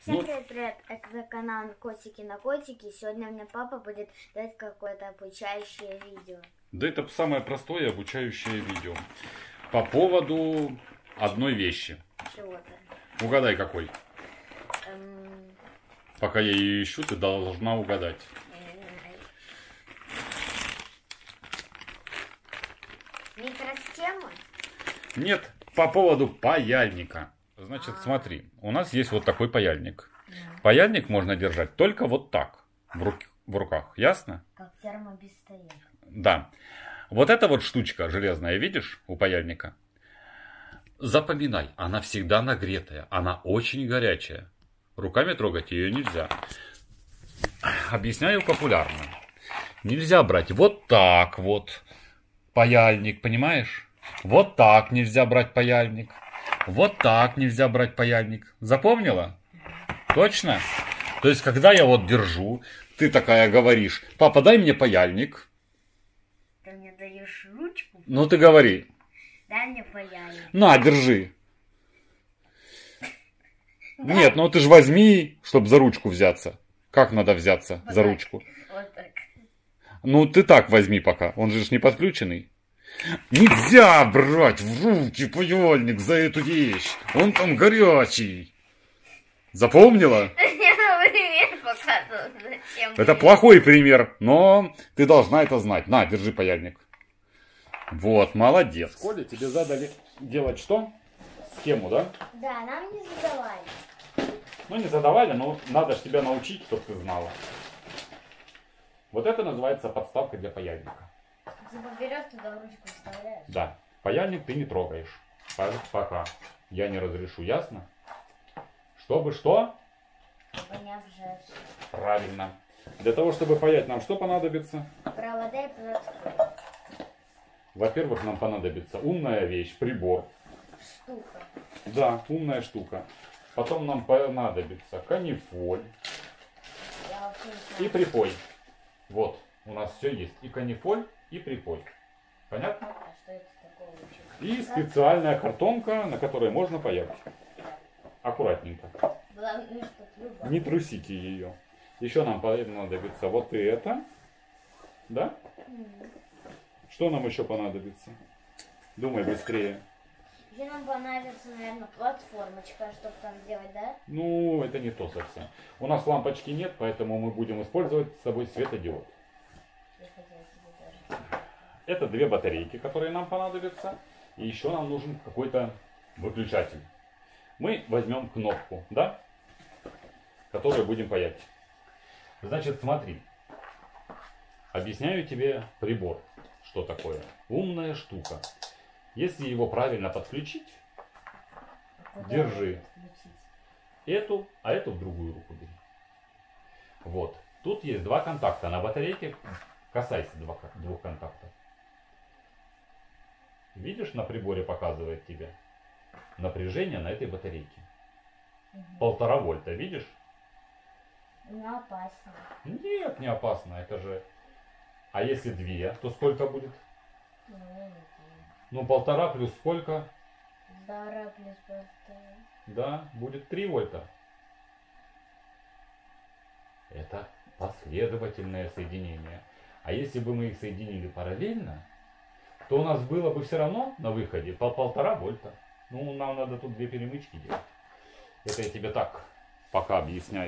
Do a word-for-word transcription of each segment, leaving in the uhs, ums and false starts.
Всем привет, привет, это канал Котики на Котики. Сегодня мне папа будет дать какое-то обучающее видео. Да это самое простое обучающее видео. По поводу одной вещи. Чего-то. Угадай какой. Эм... Пока я ее ищу, ты должна угадать. Микросхема? Нет, по поводу паяльника. Значит, смотри, у нас есть вот такой паяльник. Паяльник можно держать только вот так, в, рук, в руках, ясно? Как термобистояль. Да. Вот эта вот штучка железная, видишь, у паяльника? Запоминай, она всегда нагретая, она очень горячая. Руками трогать ее нельзя. Объясняю популярно. Нельзя брать вот так вот паяльник, понимаешь? Вот так нельзя брать паяльник. Вот так нельзя брать паяльник. Запомнила? Точно? То есть, когда я вот держу, ты такая говоришь: папа, дай мне паяльник. Ты мне даешь ручку? Ну, ты говори. Дай мне паяльник. На, держи. Нет, ну ты ж возьми, чтобы за ручку взяться. Как надо взяться Вот за так. ручку? Вот так. Ну, ты так возьми пока. Он же ж не подключенный. Нельзя брать в руки паяльник за эту вещь. Он там горячий. Запомнила? Пример показывал. Зачем? Это плохой пример, но ты должна это знать. На, держи паяльник. Вот, молодец. В школе тебе задали делать что? Схему, да? Да, нам не задавали. Ну, не задавали, но надо же тебя научить, чтобы ты знала. Вот это называется подставка для паяльника. Типа берешь, туда ручку вставляешь. Да, паяльник ты не трогаешь. Пока я не разрешу, ясно? Чтобы что? Чтобы не обжечь. Правильно. Для того, чтобы паять, нам что понадобится? Провода и проводки. Во-первых, нам понадобится умная вещь, прибор. Штука. Да, умная штука. Потом нам понадобится канифоль Я вообще не и знаю. припой. Вот, у нас все есть. И канифоль, и припой. Понятно? А что это такое вообще? И специальная картонка, на которой можно паять. Аккуратненько. Главное, что любовь. Не трусите ее. Еще нам понадобится вот это. Да? Мгм. Что нам еще понадобится? Думай быстрее. Еще нам понадобится, наверное, платформочка, чтобы там делать, да? Ну, это не то совсем. У нас лампочки нет, поэтому мы будем использовать с собой светодиод. Я хотела себе тоже. Это две батарейки, которые нам понадобятся. И еще нам нужен какой-то выключатель. Мы возьмем кнопку, да? Которую будем паять. Значит, смотри. Объясняю тебе прибор. Что такое? Умная штука. Если его правильно подключить, Куда держи подключить? эту, а эту в другую руку бери. Вот. Тут есть два контакта на батарейке. Касайся два, двух контактов. Видишь, на приборе показывает тебе напряжение на этой батарейке. Угу. Полтора вольта, видишь? Ну, опасно. Нет, не опасно, это же... А если две, то сколько будет? Ну, я не знаю. Ну, полтора плюс сколько? Полтора плюс полтора. Да, будет три вольта. Это последовательное соединение. А если бы мы их соединили параллельно, то у нас было бы все равно на выходе по полтора вольта. Ну, нам надо тут две перемычки делать. Это я тебе так пока объясняю.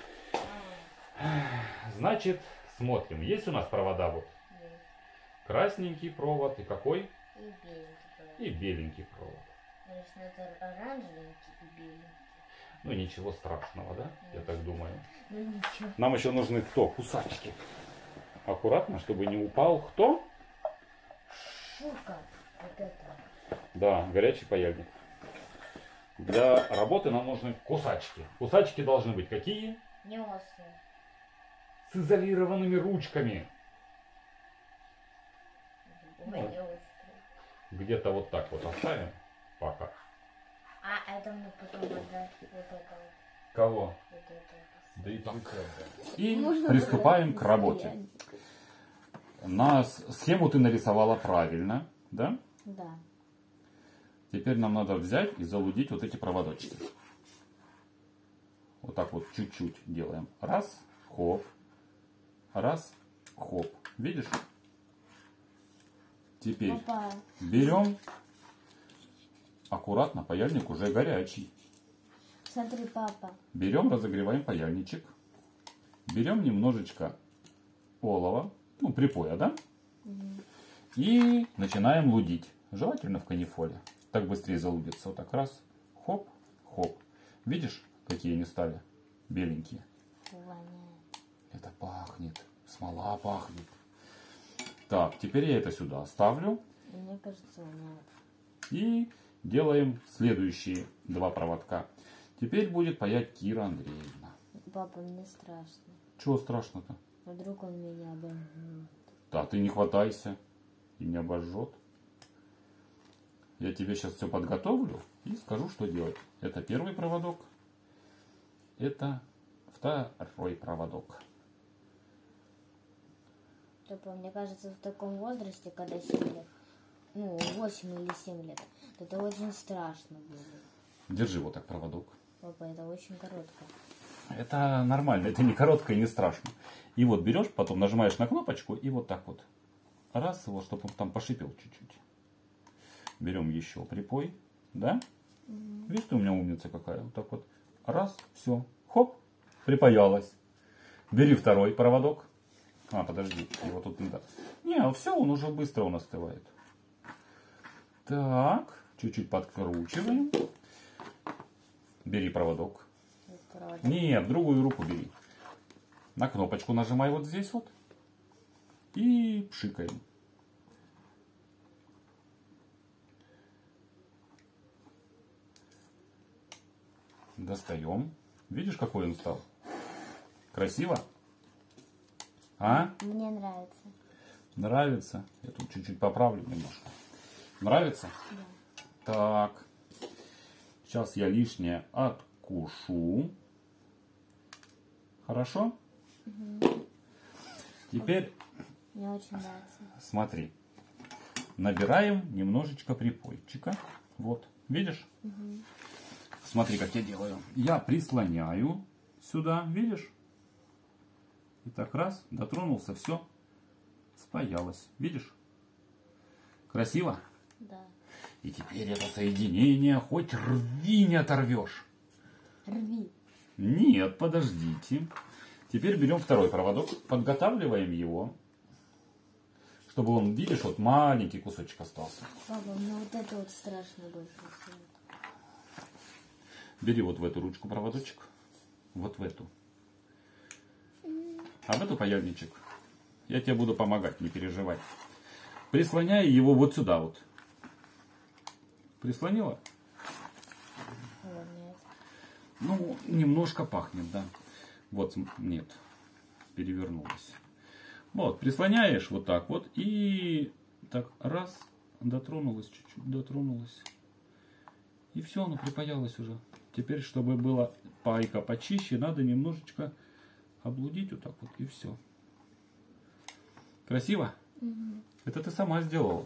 Значит, смотрим. Есть у нас провода вот? Есть. Красненький провод и какой? И беленький провод. И беленький провод. Конечно, это оранжевенький и беленький. Ну, ничего страшного, да? Я так думаю. Ну, ничего. Нам еще нужны кто? Кусачки. Аккуратно, чтобы не упал кто? Шука. Вот это. Да, горячий паяльник. Для работы нам нужны кусачки. Кусачки должны быть какие? Не острый. С изолированными ручками. Ой, не острый. Где-то вот так вот оставим. Пока. А это мы потом отдать вот это вот. Кого? Вот это. Да и там. И приступаем к работе. На схему ты нарисовала правильно, да? Да. Теперь нам надо взять и залудить вот эти проводочки. Вот так вот чуть-чуть делаем. Раз, хоп. Раз, хоп. Видишь? Теперь Папа. берем. Аккуратно, паяльник уже горячий. Смотри, папа. Берем, разогреваем паяльничек. Берем немножечко олова, ну, припоя, да? Угу. И начинаем лудить. Желательно в канифоле. Так быстрее залудится. Вот так раз, хоп, хоп. Видишь, какие они стали? Беленькие. Воняет. Это пахнет. Смола пахнет. Так, теперь я это сюда ставлю. Мне кажется, воняет. И делаем следующие два проводка. Теперь будет паять Кира Андреевна. Папа, мне страшно. Чего страшно-то? Вдруг он меня обожжет. Да, ты не хватайся. И не обожжет. Я тебе сейчас все подготовлю и скажу, что делать. Это первый проводок. Это второй проводок. Папа, мне кажется, в таком возрасте, когда семь лет, ну, восемь или семь лет, это очень страшно будет. Держи вот так проводок. Папа, это очень коротко. Это нормально, это не коротко и не страшно. И вот берешь, потом нажимаешь на кнопочку и вот так вот. Раз его, чтобы он там пошипел чуть-чуть. Берем еще припой, да? Угу. Видишь, ты у меня умница какая. Вот так вот. Раз, все. Хоп, припаялась. Бери второй проводок. А, подожди, его тут не так. Не, все, он уже быстро он остывает. Так, чуть-чуть подкручиваем. Бери проводок. Проводок. Нет, другую руку бери. На кнопочку нажимай вот здесь вот. И пшикаем. Достаем. Видишь, какой он стал? Красиво? А? Мне нравится. Нравится? Я тут чуть-чуть поправлю немножко. Нравится? Да. Так. Сейчас я лишнее откушу. Хорошо? Угу. Теперь... Мне очень нравится. Смотри. Набираем немножечко припойчика. Вот. Видишь? Угу. Смотри, как я делаю. Я прислоняю сюда. Видишь? И так раз. Дотронулся. Все. Спаялось. Видишь? Красиво? Да. И теперь это соединение хоть рви не оторвешь. Рви. Нет, подождите. Теперь берем второй проводок. Подготавливаем его. Чтобы он, видишь, вот маленький кусочек остался. Папа, мне вот это вот страшно больше всего. Бери вот в эту ручку проводочек. Вот в эту. А в эту паяльничек. Я тебе буду помогать, не переживай. Прислоняй его вот сюда вот. Прислонила? Вот, нет. Ну, немножко пахнет, да. Вот, нет. Перевернулась. Вот, прислоняешь вот так вот. И так раз. Дотронулась чуть-чуть. Дотронулась. И все, оно припаялось уже. Теперь, чтобы была пайка почище, надо немножечко облудить вот так вот. И все. Красиво? Угу. Это ты сама сделала.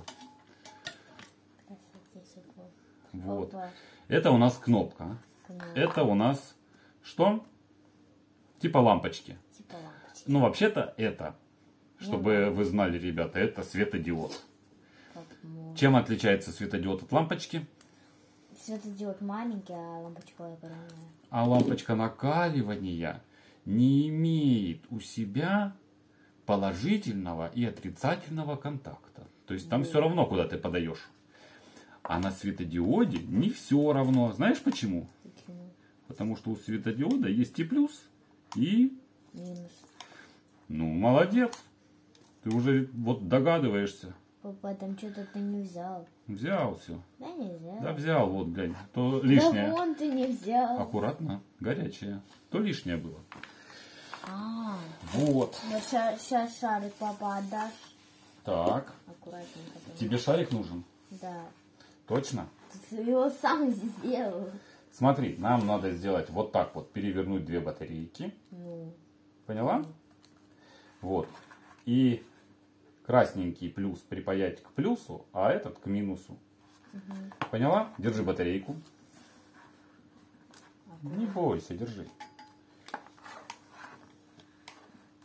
Красота. Вот. Папа. Это у нас кнопка. Кнопка. Это у нас что? Типа лампочки. Типа лампочки. Ну, вообще-то это, чтобы Ну, вы знали, ребята, это светодиод. Как можно. Чем отличается светодиод от лампочки? Светодиод маленький, а лампочка огромная. А лампочка накаливания не имеет у себя положительного и отрицательного контакта. То есть там Да. все равно, куда ты подаешь. А на светодиоде не все равно. Знаешь почему? Почему? Потому что у светодиода есть и плюс, и... Минус. Ну, молодец. Ты уже вот догадываешься. Папа, там что-то ты не взял. Взял все. Да не взял. Да взял, вот, глянь. То Да лишнее. вон ты не взял. Аккуратно, горячее. То лишнее было. А, Вот. вот сейчас шарик, папа, отдашь? Так. Аккуратненько. Тебе шарик нужен? Да. Точно? Ты его сам сделал. Смотри, нам надо сделать вот так вот. Перевернуть две батарейки. Ну. Поняла? Вот. И красненький плюс припаять к плюсу, а этот к минусу. Угу. Поняла? Держи батарейку. Не бойся, держи.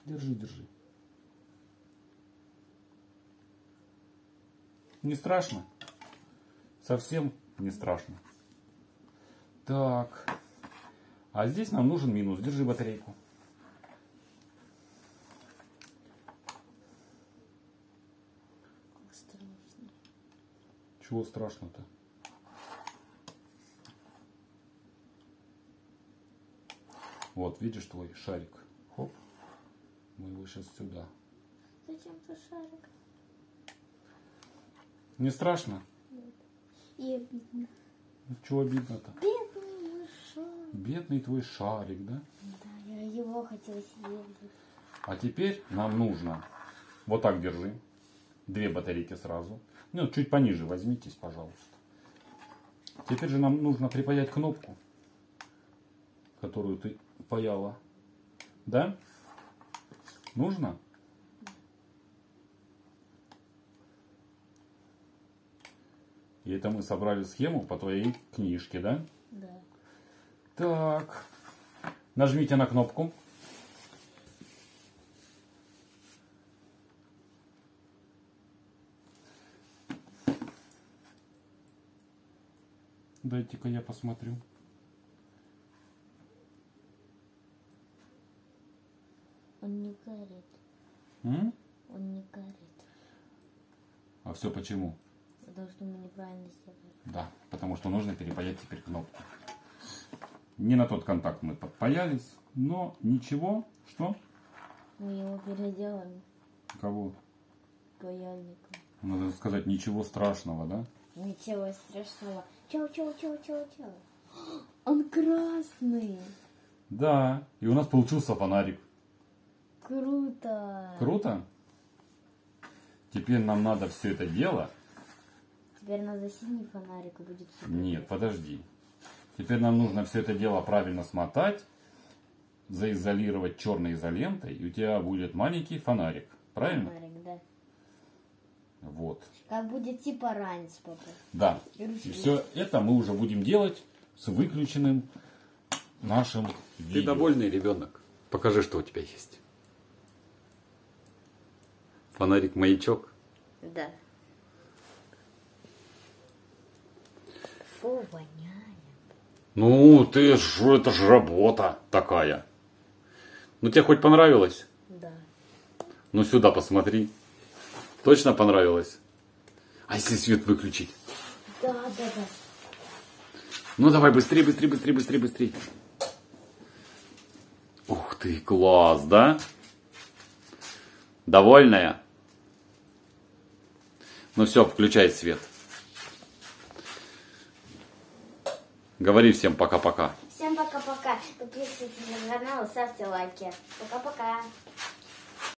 Держи, держи. Не страшно? Совсем не страшно. Так. А здесь нам нужен минус. Держи батарейку. Страшно. Чего страшно-то? Вот, видишь твой шарик? Хоп. Мы его сейчас сюда. Зачем ты шарик? Не страшно? И обидно. Чего обидно-то? Бедный мой шарик. Бедный твой шарик, да? Да, я его хотела съездить. А теперь нам нужно, вот так держи, две батарейки сразу. Ну, чуть пониже возьмитесь, пожалуйста. Теперь же нам нужно припаять кнопку, которую ты паяла. Да? Нужно? И это мы собрали схему по твоей книжке, да? Да. Так. Нажмите на кнопку. Дайте-ка я посмотрю. Он не горит. М? Он не горит. А все почему? Потому что мы неправильно сделали. Да, потому что нужно перепаять теперь кнопку. Не на тот контакт мы подпаялись, но ничего. Что? Мы его переделали Кого? паяльником. Надо сказать, ничего страшного, да? Ничего страшного. Чау, чау, чау, чау, чау. Он красный. Да, и у нас получился фонарик. Круто. Круто? Теперь нам надо все это дело... Теперь надо синий фонарик и будет супер. Нет, подожди. Теперь нам нужно все это дело правильно смотать, заизолировать черной изолентой, и у тебя будет маленький фонарик. Правильно? Фонарик, да. Вот. Как будет типа раньше, папа. Да. И И все это мы уже будем делать с выключенным нашим видео. Ты довольный ребенок? Покажи, что у тебя есть. Фонарик-маячок. Да. Фу, воняет. Ну, ты ж, это ж работа такая. Ну, тебе хоть понравилось? Да. Ну, сюда посмотри. Точно понравилось? А если свет выключить? Да, да, да. Ну, давай быстрее, быстрее, быстрее, быстрее, быстрее. Ух ты, класс, да? Довольная? Ну все, включай свет. Говори всем пока-пока. Всем пока-пока. Подписывайтесь на канал, ставьте лайки. Пока-пока.